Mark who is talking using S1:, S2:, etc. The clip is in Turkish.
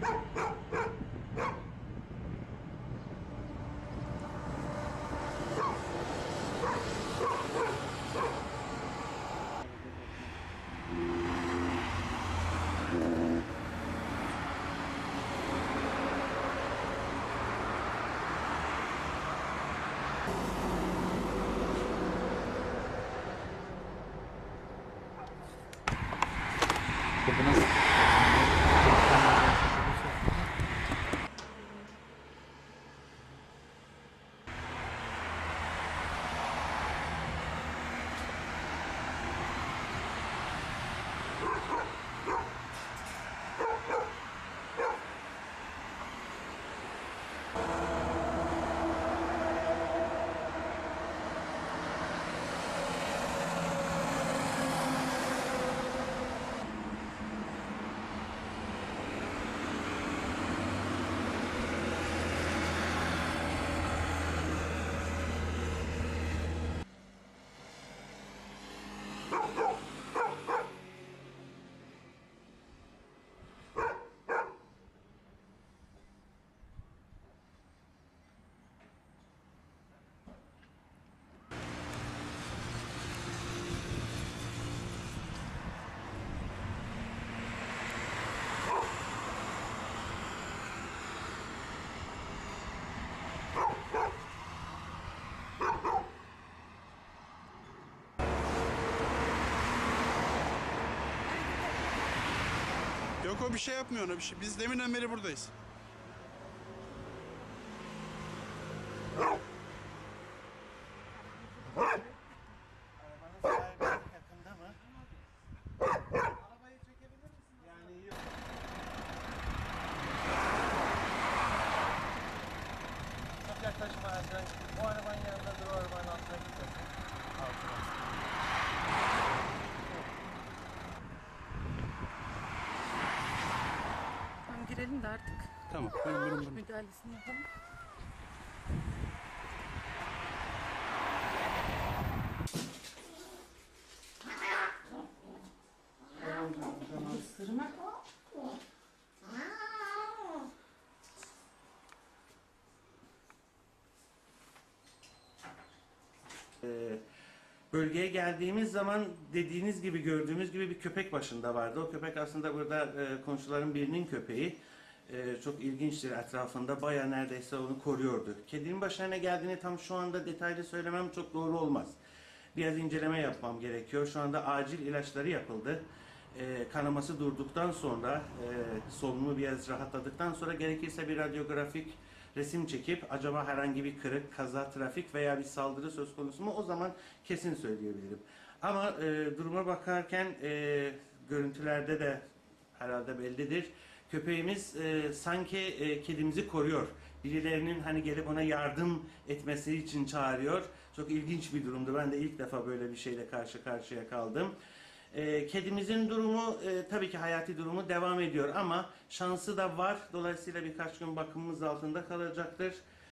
S1: Yok, o bir şey yapmıyor, ona bir şey. Biz deminden beri buradayız.
S2: Arabanın sahibi yakında mı? Arabayı çekebilir misin? Yani yok. Çok yaklaşma Ercan. O arabanın yanında dur, o arabanın altına gitmesin. Altına.
S3: Tamam, girelim de artık
S1: Tamam, benim.
S3: müdahalesini yapalım. Isırma.
S2: Bölgeye geldiğimiz zaman dediğiniz gibi, gördüğümüz gibi bir köpek başında vardı. O köpek aslında burada komşuların birinin köpeği. Çok ilginçtir, etrafında bayağı neredeyse onu koruyordu. Kedinin başına ne geldiğini tam şu anda detaylı söylemem çok doğru olmaz. Biraz inceleme yapmam gerekiyor. Şu anda acil ilaçları yapıldı. Kanaması durduktan sonra, solunumu biraz rahatladıktan sonra gerekirse bir radyografik resim çekip acaba herhangi bir kırık, kaza, trafik veya bir saldırı söz konusu mu, o zaman kesin söyleyebilirim. Ama duruma bakarken görüntülerde de herhalde bellidir. Köpeğimiz sanki kedimizi koruyor. Birilerinin hani gelip ona yardım etmesi için çağırıyor. Çok ilginç bir durumdu. Ben de ilk defa böyle bir şeyle karşı karşıya kaldım. Kedimizin durumu tabii ki hayati durumu devam ediyor ama şansı da var. Dolayısıyla birkaç gün bakımımız altında kalacaktır.